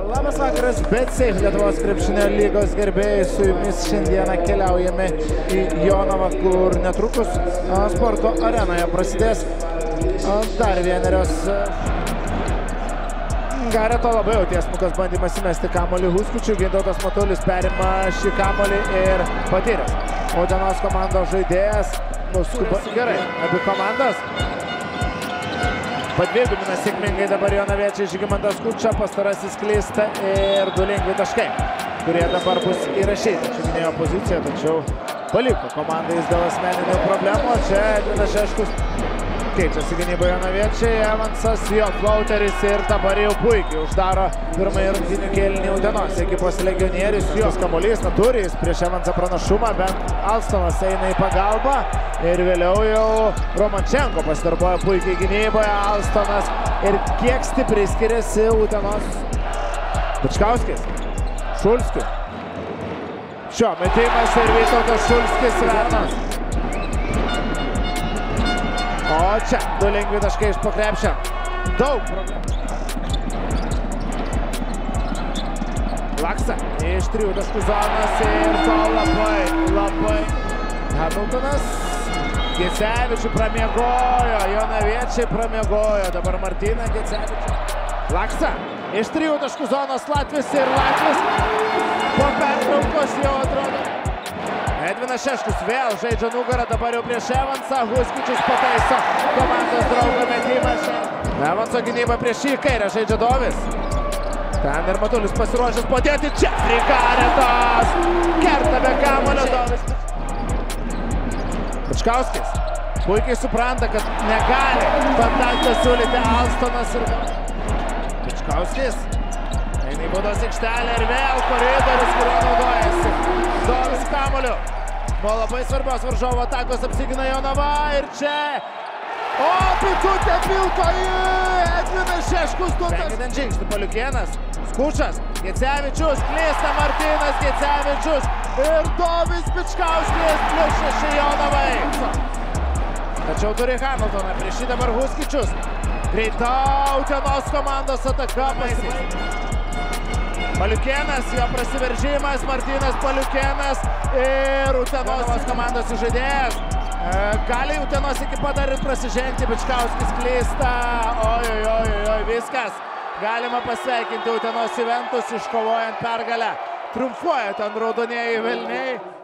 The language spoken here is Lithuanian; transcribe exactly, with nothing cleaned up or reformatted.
Labas vakaras, BetSafe Lietuvos krepšinio lygos gerbėjai, su jumis šiandieną keliaujame į Jonavą, kur netrukus sporto arenoje prasidės dar vienerios. Gareto labai jau tiesmukas bandymas įmesti kamuolį Huskučiui, Gintautas Matulis perima šį kamuolį ir patyręs. Utenos komandos žaidėjas nuskuba gerai, abi komandas. Padvigubina sėkmingai dabar jonaviečiai Žygimantas Kuča, pastarasis klysta ir du lengvi taškai, kurie dabar bus įrašyti. Čia minėjo poziciją, tačiau paliko komandai jis dėl asmeninių problemų. Čia Edvinas Šeškus keičiasi gynyboje jonaviečiai, Evansas, jo flauteris ir dabar jau puikiai uždaro pirmąjį rungtynių kėlinį Utenos ekipos legionierius. Jos kamuolys neturi, jis prieš Evansą pranašumą, bet Alstonas eina į pagalbą ir vėliau jau Romančenko pasidarbuoja puikiai gynyboje. Alstonas ir kiek stipriai skiriasi Utenos Bičkauskis, Šulskis. Šio metimas ir Vytautas Šulskis vertas. O čia du lengvi taškai iš po krepšio. Daug problemų. Laksa iš trijų taškų zonos ir to labai, labai. Hamiltonas Gecevičių pramiegojo, jonaviečiai pramiegojo. Dabar Martyną Gecevičių. Laksa iš trijų taškų zonos Latvis ir Latvis po pertraukos jau atrodo. Edvinas Šeškus vėl žaidžia nugarą, dabar jau prieš Evansą. Huskučius pataiso komandos draugo metimą. Evanso gynyba prieš jį, kairę žaidžia Dovis. Ten ir Matulis pasiruošęs padėti čia. Garetas kerta be kamuolio Dovis. Bičkauskis puikiai supranta, kad negali kontaktą siūlyti Alstonas ir Bičkauskis. Eina į baudos aikštelę ir vėl koridorius, kuriuo naudojasi Dovis kamuoliu. Buvo labai svarbios varžovo atakos, apsigina Jonava ir čia. O, Pikutė pilko į Edvinas Šeškus. Penkiant žingsnių Paliukėnas, Skučas, Gecevičius, klysta Martynas Gecevičius ir Dovis Bičkauskis plius šeši Jonavai. Tačiau turi Hamiltoną, prieš jį dabar Huskučius. Greita Utenos komandos ataka. Paliukėnas, jo prasiveržimas, Martynas Paliukėnas ir Utenos komandos žaidėjas. Gali Utenos ekipa dar ir prasižengti, Bičkauskis klysta. Oi, oi, oi, oi, viskas. Galima pasveikinti Utenos Juventus iškovojant pergalę. Triumfuoja ten raudonieji velniai.